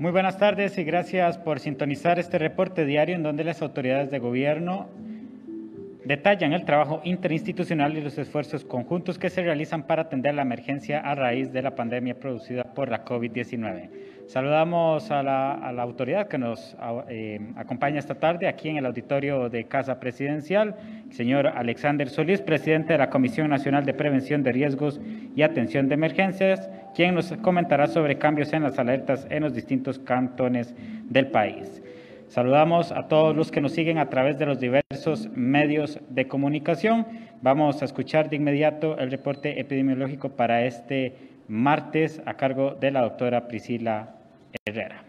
Muy buenas tardes y gracias por sintonizar este reporte diario en donde las autoridades de gobierno detallan el trabajo interinstitucional y los esfuerzos conjuntos que se realizan para atender la emergencia a raíz de la pandemia producida por la COVID-19. Saludamos a la autoridad que nos acompaña esta tarde aquí en el auditorio de Casa Presidencial, el señor Alexander Solís, presidente de la Comisión Nacional de Prevención de Riesgos y Atención de Emergencias, quien nos comentará sobre cambios en las alertas en los distintos cantones del país. Saludamos a todos los que nos siguen a través de los diversos medios de comunicación. Vamos a escuchar de inmediato el reporte epidemiológico para este martes a cargo de la doctora Priscila Herrera.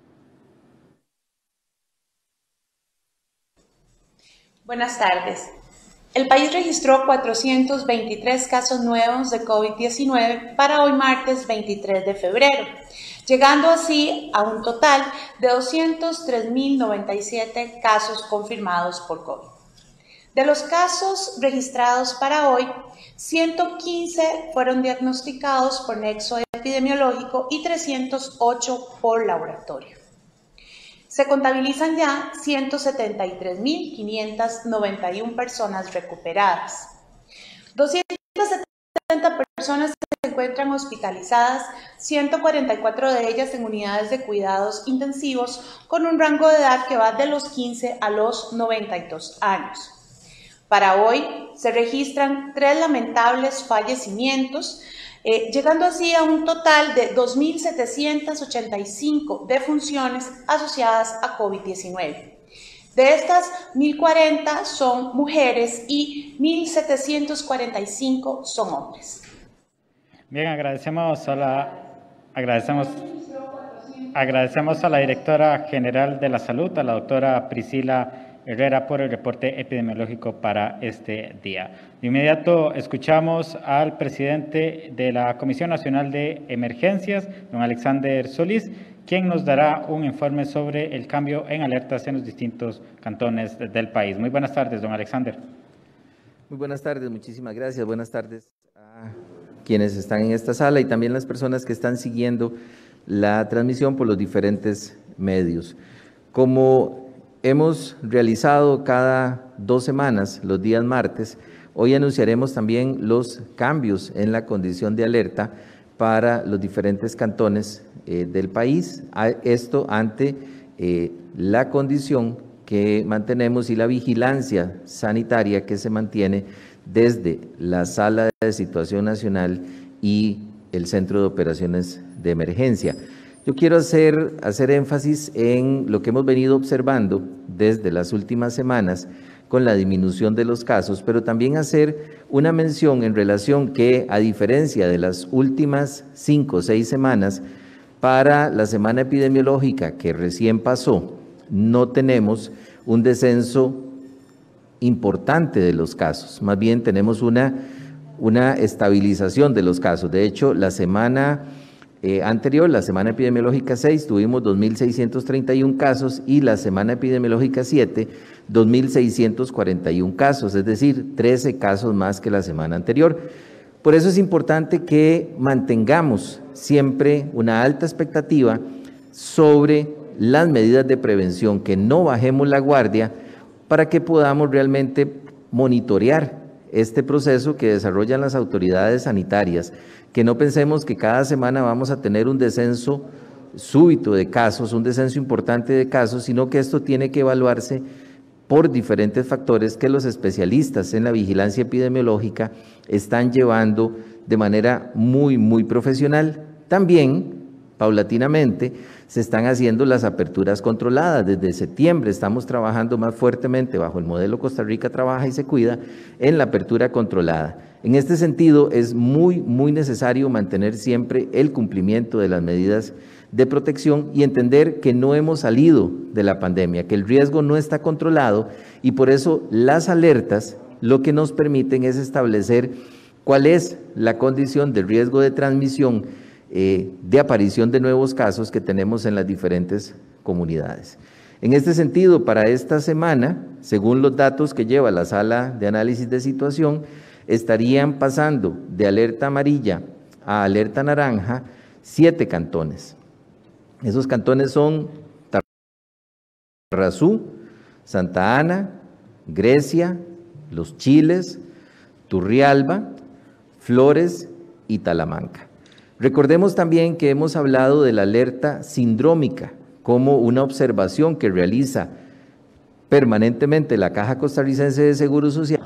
Buenas tardes. El país registró 423 casos nuevos de COVID-19 para hoy martes 23 de febrero, llegando así a un total de 203.097 casos confirmados por COVID. De los casos registrados para hoy, 115 fueron diagnosticados por nexo epidemiológico y 308 por laboratorio. Se contabilizan ya 173.591 personas recuperadas. 270 personas se encuentran hospitalizadas, 144 de ellas en unidades de cuidados intensivos con un rango de edad que va de los 15 a los 92 años. Para hoy se registran 3 lamentables fallecimientos, llegando así a un total de 2.785 defunciones asociadas a COVID-19. De estas, 1.040 son mujeres y 1.745 son hombres. Bien, agradecemos a la directora general de la Salud, a la doctora Priscila Herrera, por el reporte epidemiológico para este día. De inmediato escuchamos al presidente de la Comisión Nacional de Emergencias, don Alexander Solís, quien nos dará un informe sobre el cambio en alertas en los distintos cantones del país. Muy buenas tardes, don Alexander. Muy buenas tardes, muchísimas gracias. Buenas tardes a quienes están en esta sala y también las personas que están siguiendo la transmisión por los diferentes medios. Como hemos realizado cada 2 semanas, los días martes, hoy anunciaremos también los cambios en la condición de alerta para los diferentes cantones del país. Esto ante la condición que mantenemos y la vigilancia sanitaria que se mantiene desde la Sala de Situación Nacional y el Centro de Operaciones de Emergencia. Yo quiero hacer énfasis en lo que hemos venido observando desde las últimas semanas con la disminución de los casos, pero también hacer una mención en relación que, a diferencia de las últimas 5 o 6 semanas, para la semana epidemiológica que recién pasó, no tenemos un descenso importante de los casos, más bien tenemos una estabilización de los casos. De hecho, la semana anterior, la semana epidemiológica 6, tuvimos 2.631 casos y la semana epidemiológica 7, 2.641 casos, es decir, 13 casos más que la semana anterior. Por eso es importante que mantengamos siempre una alta expectativa sobre las medidas de prevención, que no bajemos la guardia para que podamos realmente monitorear este proceso que desarrollan las autoridades sanitarias, que no pensemos que cada semana vamos a tener un descenso súbito de casos, un descenso importante de casos, sino que esto tiene que evaluarse por diferentes factores que los especialistas en la vigilancia epidemiológica están llevando de manera muy profesional. También, paulatinamente, se están haciendo las aperturas controladas. Desde septiembre estamos trabajando más fuertemente bajo el modelo Costa Rica Trabaja y Se Cuida en la apertura controlada. En este sentido, es muy necesario mantener siempre el cumplimiento de las medidas de protección y entender que no hemos salido de la pandemia, que el riesgo no está controlado y por eso las alertas lo que nos permiten es establecer cuál es la condición de riesgo de transmisión, de aparición de nuevos casos que tenemos en las diferentes comunidades. En este sentido, para esta semana, según los datos que lleva la Sala de Análisis de Situación, estarían pasando de alerta amarilla a alerta naranja 7 cantones. Esos cantones son Tarrazú, Santa Ana, Grecia, Los Chiles, Turrialba, Flores y Talamanca. Recordemos también que hemos hablado de la alerta sindrómica como una observación que realiza permanentemente la Caja Costarricense de Seguro Social.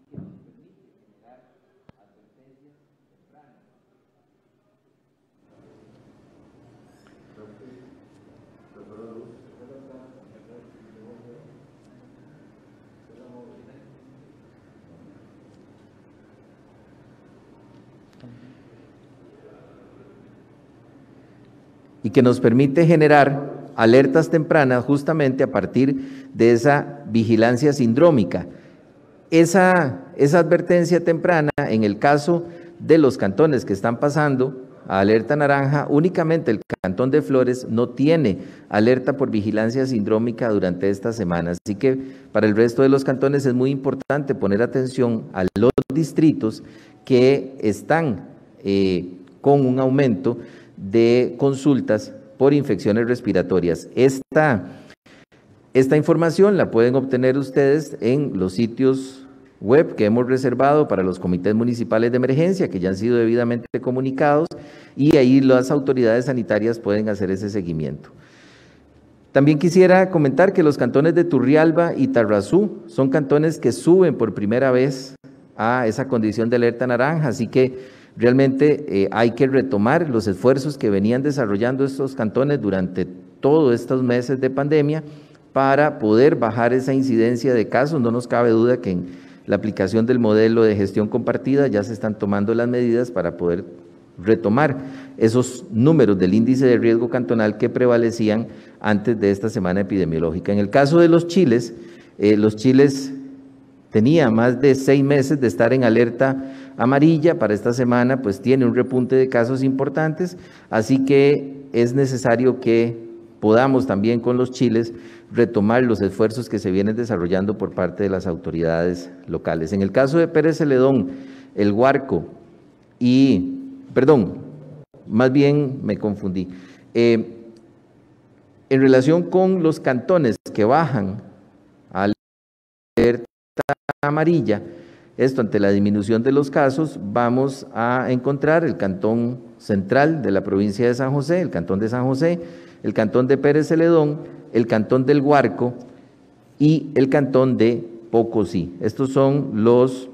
Y que nos permite generar alertas tempranas justamente a partir de esa vigilancia sindrómica. Esa advertencia temprana, en el caso de los cantones que están pasando a alerta naranja, únicamente el cantón de Flores no tiene alerta por vigilancia sindrómica durante esta semana. Así que para el resto de los cantones es muy importante poner atención a los distritos que están con un aumento de consultas por infecciones respiratorias. Esta información la pueden obtener ustedes en los sitios web que hemos reservado para los comités municipales de emergencia, que ya han sido debidamente comunicados, y ahí las autoridades sanitarias pueden hacer ese seguimiento. También quisiera comentar que los cantones de Turrialba y Tarrazú son cantones que suben por primera vez a esa condición de alerta naranja, así que realmente hay que retomar los esfuerzos que venían desarrollando estos cantones durante todos estos meses de pandemia para poder bajar esa incidencia de casos. No nos cabe duda que en la aplicación del modelo de gestión compartida ya se están tomando las medidas para poder retomar esos números del índice de riesgo cantonal que prevalecían antes de esta semana epidemiológica. En el caso de Los Chiles tenía más de 6 meses de estar en alerta amarilla. Para esta semana pues tiene un repunte de casos importantes, así que es necesario que podamos también con Los Chiles retomar los esfuerzos que se vienen desarrollando por parte de las autoridades locales. En el caso de Pérez Celedón, El Guarco más bien me confundí. En relación con los cantones que bajan a alerta amarilla, esto ante la disminución de los casos, vamos a encontrar el cantón central de la provincia de San José, el cantón de San José, el cantón de Pérez Celedón, el cantón del Guarco y el cantón de Pocosí. Estos son los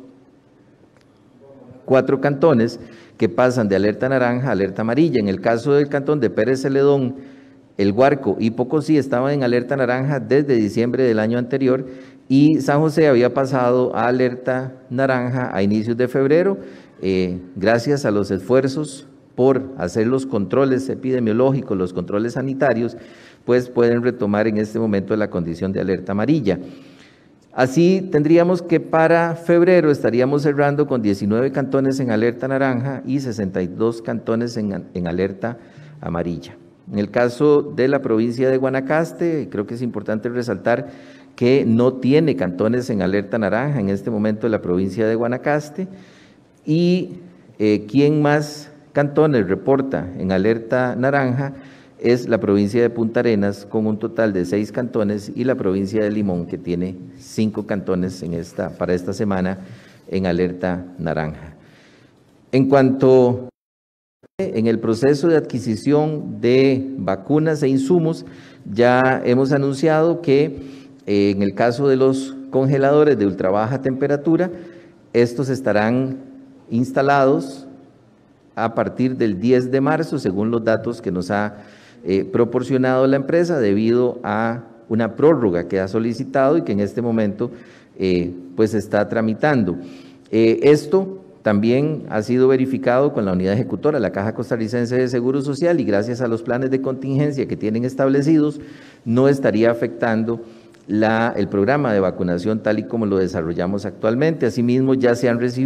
4 cantones que pasan de alerta naranja a alerta amarilla. En el caso del cantón de Pérez Celedón, El Guarco y Pocosí estaban en alerta naranja desde diciembre del año anterior, y San José había pasado a alerta naranja a inicios de febrero, gracias a los esfuerzos por hacer los controles epidemiológicos, los controles sanitarios, pues pueden retomar en este momento la condición de alerta amarilla. Así tendríamos que para febrero estaríamos cerrando con 19 cantones en alerta naranja y 62 cantones en alerta amarilla. En el caso de la provincia de Guanacaste, creo que es importante resaltar que no tiene cantones en alerta naranja en este momento la provincia de Guanacaste, y quien más cantones reporta en alerta naranja es la provincia de Punta Arenas, con un total de 6 cantones, y la provincia de Limón, que tiene 5 cantones para esta semana en alerta naranja. En cuanto en el proceso de adquisición de vacunas e insumos, ya hemos anunciado que en el caso de los congeladores de ultra baja temperatura, estos estarán instalados a partir del 10 de marzo, según los datos que nos ha proporcionado la empresa, debido a una prórroga que ha solicitado y que en este momento pues está tramitando. Esto también ha sido verificado con la unidad ejecutora, la Caja Costarricense de Seguro Social, y gracias a los planes de contingencia que tienen establecidos, no estaría afectando el programa de vacunación tal y como lo desarrollamos actualmente. Asimismo, ya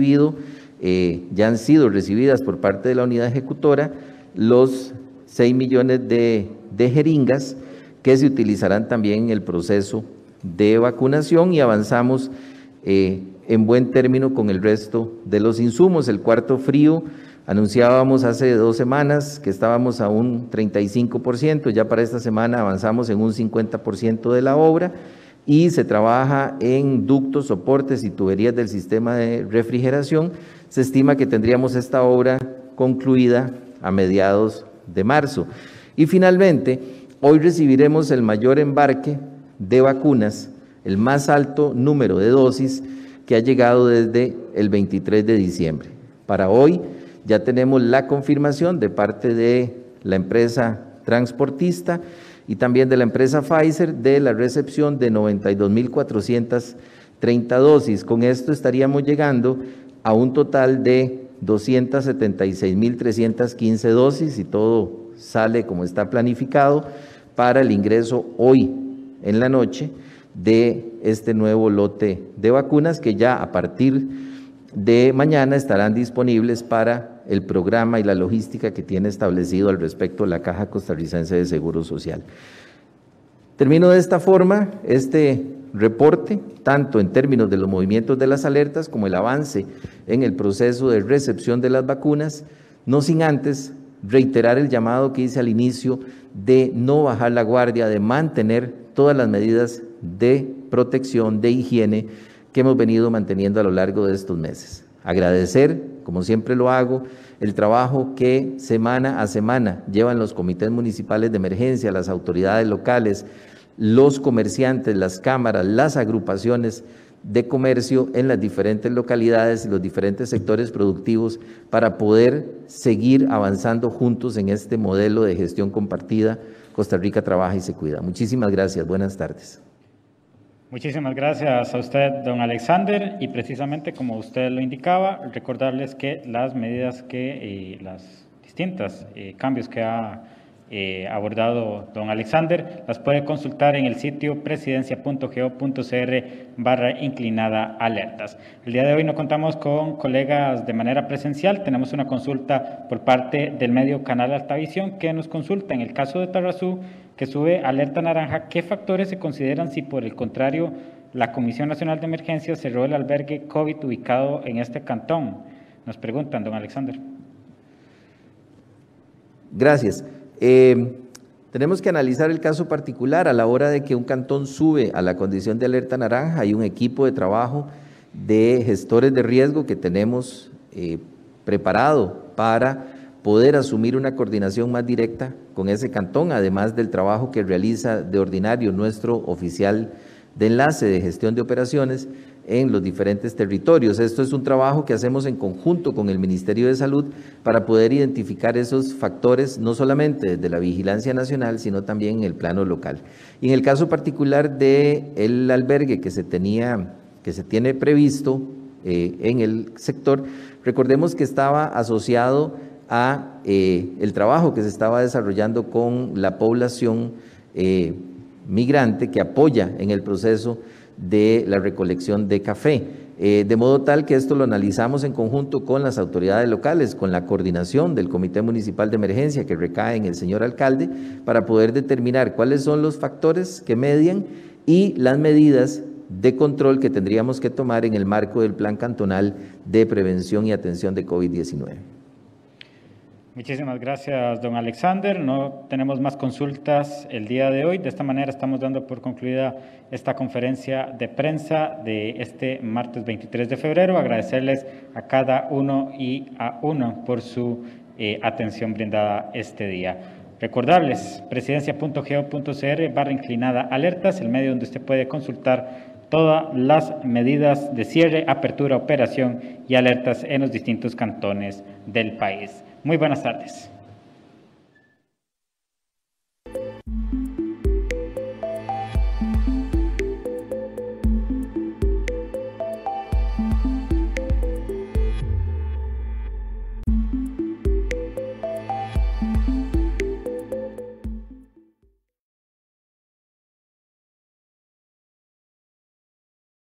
han sido recibidas por parte de la unidad ejecutora los 6 millones de jeringas que se utilizarán también en el proceso de vacunación, y avanzamos en buen término con el resto de los insumos. El cuarto frío Anunciábamos hace 2 semanas que estábamos a un 35%, ya para esta semana avanzamos en un 50% de la obra y se trabaja en ductos, soportes y tuberías del sistema de refrigeración. Se estima que tendríamos esta obra concluida a mediados de marzo. Y finalmente, hoy recibiremos el mayor embarque de vacunas, el más alto número de dosis que ha llegado desde el 23 de diciembre. Para hoy ya tenemos la confirmación de parte de la empresa transportista y también de la empresa Pfizer de la recepción de 92.430 dosis. Con esto estaríamos llegando a un total de 276.315 dosis y todo sale como está planificado para el ingreso hoy en la noche de este nuevo lote de vacunas que ya a partir de mañana estarán disponibles para el programa y la logística que tiene establecido al respecto la Caja Costarricense de Seguro Social. Termino de esta forma este reporte, tanto en términos de los movimientos de las alertas como el avance en el proceso de recepción de las vacunas, no sin antes reiterar el llamado que hice al inicio de no bajar la guardia, de mantener todas las medidas de protección, de higiene que hemos venido manteniendo a lo largo de estos meses. Agradecer, como siempre lo hago, el trabajo que semana a semana llevan los comités municipales de emergencia, las autoridades locales, los comerciantes, las cámaras, las agrupaciones de comercio en las diferentes localidades y los diferentes sectores productivos para poder seguir avanzando juntos en este modelo de gestión compartida. Costa Rica trabaja y se cuida. Muchísimas gracias. Buenas tardes. Muchísimas gracias a usted, don Alexander, y precisamente como usted lo indicaba, recordarles que las medidas las distintas cambios que ha abordado don Alexander, las puede consultar en el sitio presidencia.go.cr/alertas. El día de hoy no contamos con colegas de manera presencial, tenemos una consulta por parte del medio Canal Altavisión que nos consulta en el caso de Tarrazú, que sube alerta naranja, ¿qué factores se consideran si por el contrario la Comisión Nacional de Emergencias cerró el albergue COVID ubicado en este cantón? Nos preguntan, don Alexander. Gracias. Tenemos que analizar el caso particular. A la hora de que un cantón sube a la condición de alerta naranja, hay un equipo de trabajo de gestores de riesgo que tenemos preparado para poder asumir una coordinación más directa con ese cantón, además del trabajo que realiza de ordinario nuestro oficial de enlace de gestión de operaciones en los diferentes territorios. Esto es un trabajo que hacemos en conjunto con el Ministerio de Salud para poder identificar esos factores, no solamente desde la vigilancia nacional, sino también en el plano local. Y en el caso particular del albergue que se tiene previsto en el sector, recordemos que estaba asociado a el trabajo que se estaba desarrollando con la población migrante que apoya en el proceso de la recolección de café, de modo tal que esto lo analizamos en conjunto con las autoridades locales, con la coordinación del Comité Municipal de Emergencia que recae en el señor alcalde, para poder determinar cuáles son los factores que median y las medidas de control que tendríamos que tomar en el marco del Plan Cantonal de Prevención y Atención de COVID-19. Muchísimas gracias, don Alexander. No tenemos más consultas el día de hoy. De esta manera estamos dando por concluida esta conferencia de prensa de este martes 23 de febrero. Agradecerles a cada uno y a uno por su atención brindada este día. Recordarles, presidencia.go.cr/alertas, el medio donde usted puede consultar todas las medidas de cierre, apertura, operación y alertas en los distintos cantones del país. Muy buenas tardes.